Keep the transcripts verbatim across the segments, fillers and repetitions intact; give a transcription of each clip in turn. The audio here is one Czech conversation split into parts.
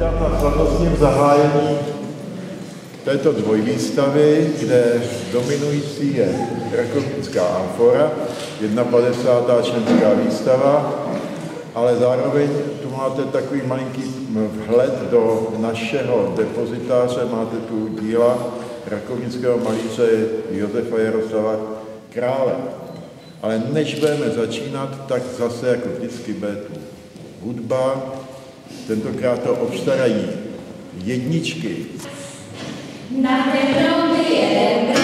vítám na slavnostním zahájení této dvojvýstavy, kde dominující je rakovínská amfora, padesátá jedna členská výstava, ale zároveň tu máte takový malinký vhled do našeho depozitáře, máte tu díla rakovínského malíře Josefa Jaroslava Krále. Ale než budeme začínat, tak zase jako vždycky bude tu hudba. Tentokrát to obstarají jedničky. Na tebou je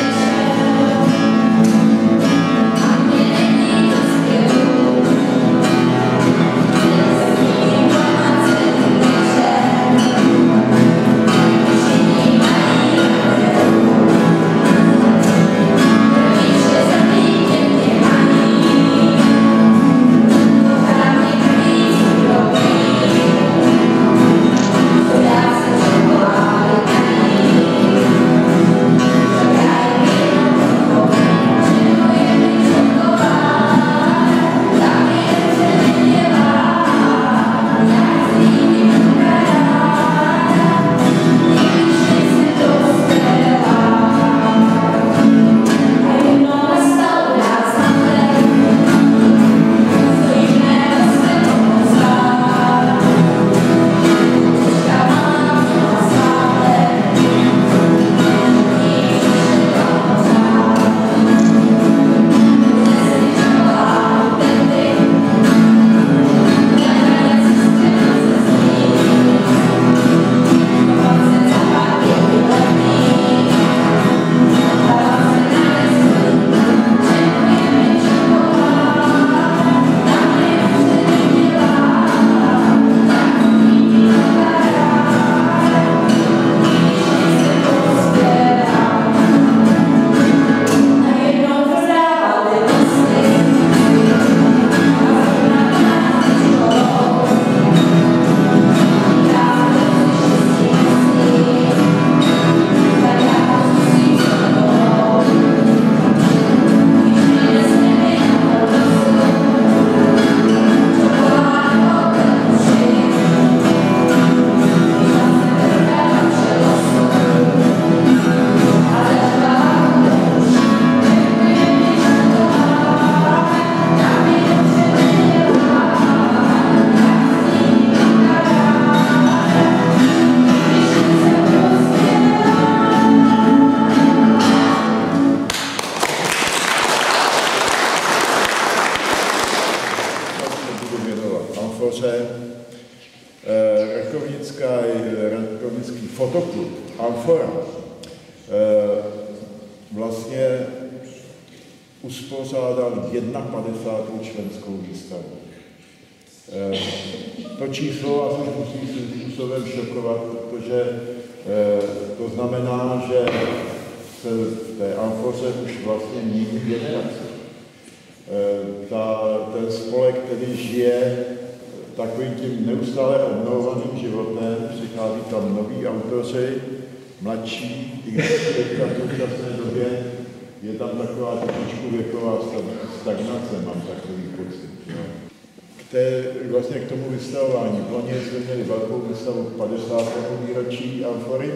rakovínský fotoklub Amfora vlastně uspořádal padesátou jedna členskou výstavu. To číslo asi musí svým způsobem šokovat, protože to znamená, že se v té Amfoře už vlastně mění generace. Ta, ten spolek tedy žije takovým tím neustále obnovovaným životem, přichází tam noví autoři, mladší, i když teďka v současné době je tam taková trošičku věková stagnace, mám takový pocit. K, té, vlastně k tomu vystavování. V loni jsme měli velkou výstavu k padesátému výročí Amfory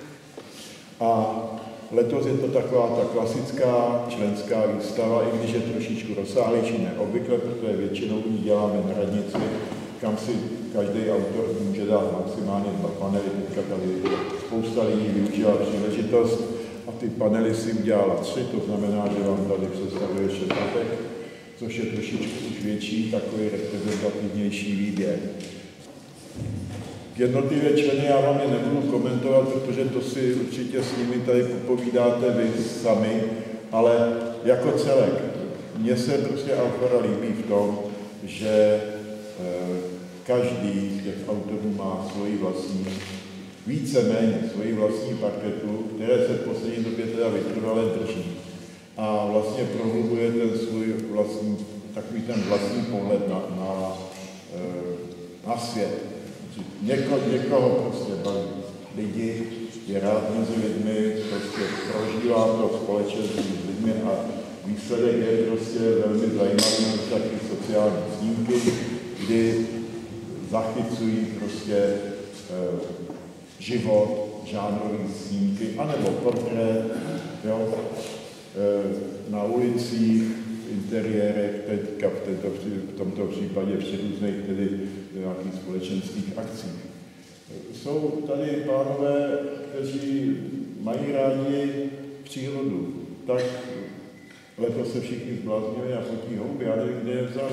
a letos je to taková ta klasická členská výstava, i když je trošičku rozsáhlejší neobvykle, protože většinou ji děláme na radnici, kam si každý autor může dát maximálně dva panely. Teďka tady spousta lidí využila příležitost a ty panely si udělala tři, to znamená, že vám tady představuje šestatek, což je trošičku už větší, takový reprezentativnější výběr. Jednotlivé členy já vám je nebudu komentovat, protože to si určitě s nimi tady popovídáte vy sami, ale jako celek. Mně se prostě Amfora líbí v tom, že e, každý z těch autorů má svoji vlastní, víceméně svoji vlastní parketu, které se v poslední době teda vytrvale drží. A vlastně prohlubuje ten svůj vlastní, takový ten vlastní pohled na, na, e, na svět. Něko, někoho prostě baví lidi, je rád mezi lidmi, prostě prožívá to společenství s lidmi a výsledek je prostě velmi zajímavý, taky sociální snímky, kdy zachycují prostě život, žánrové snímky, anebo portrét, jo, na ulicích, v interiérech, teďka v, této, v tomto případě při různých tedy nějakých společenských akcích. Jsou tady pánové, kteří mají rádi přírodu, tak letos se všichni zbláznili a fotí houby, já nevím, kde je vzali.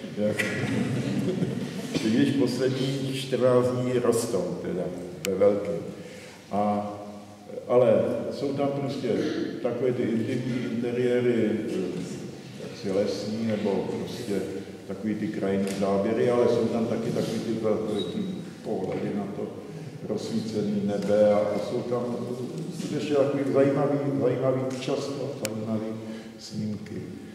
Když poslední čtrnáct dní rostou, teda ve velkém. A, ale jsou tam prostě takové ty intimní interiéry, jaksi lesní, nebo prostě takový ty krajinné záběry, ale jsou tam taky takový ty velký pohledy na to rozsvícený nebe a jsou tam skutečně takový zajímavý, zajímavý často, zajímavý snímky.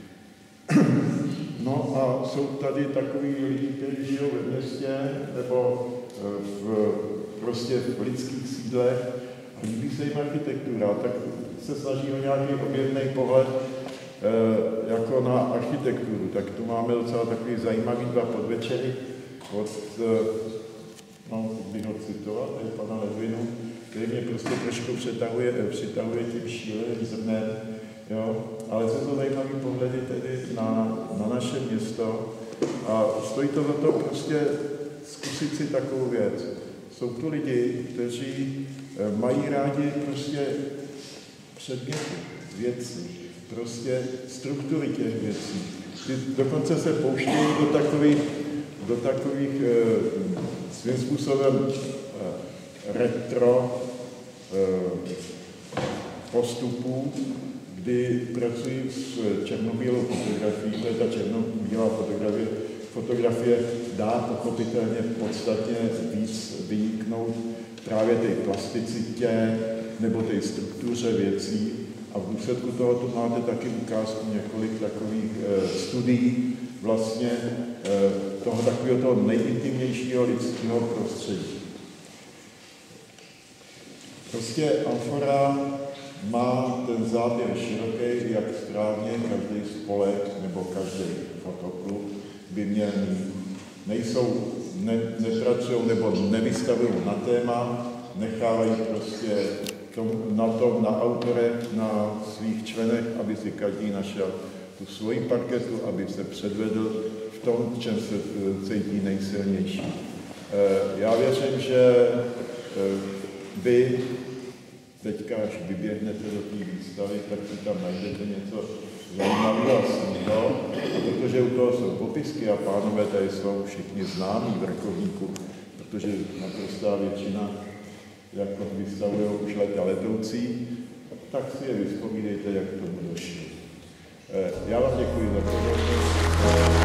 No a jsou tady takový lidi, kteří žijou ve městě nebo v, prostě v lidských sídlech a líbí se jim architektura, tak se snaží o nějaký objevný pohled e, jako na architekturu. Tak tu máme docela takový zajímavý dva podvečery od, no, bych ho citoval, tady pana Ledvinu, který mě prostě trošku přitahuje, přitahuje tím šíleným zrnem. Jo, ale jsou to zajímavé pohledy tedy na, na naše město a stojí to za to prostě zkusit si takovou věc. Jsou tu lidi, kteří mají rádi prostě předměty, věci, prostě struktury těch věcí. Ty dokonce se pouštějí do takových, do takových svým způsobem retro postupů, kdy pracuji s černobílou fotografií, to je ta černobílá fotografie, fotografie dá pochopitelně podstatně víc vyniknout právě té plasticitě nebo té struktuře věcí a v důsledku toho tu máte taky ukázku několik takových e, studií vlastně e, toho takového toho nejintimnějšího lidského prostředí. Prostě amfora má ten záběr široký, jak správně každý spolek nebo každý fotoklub by měl mít. Nejsou, ne, nepracují nebo nevystavují na téma, nechávají prostě tom, na tom, na autorech, na svých členech, aby si každý našel tu svoji parketu, aby se předvedl v tom, v čem se cítí nejsilnější. Já věřím, že vy teďka, až vyběhnete do té výstavy, tak si tam najdete něco zajímavého a smutného, protože u toho jsou popisky a pánové tady jsou všichni známí vrcholníků, protože naprostá většina jako vystavují už leta letoucí, tak si je vyspovídejte, jak k tomu došlo. Já vám děkuji za pozornost.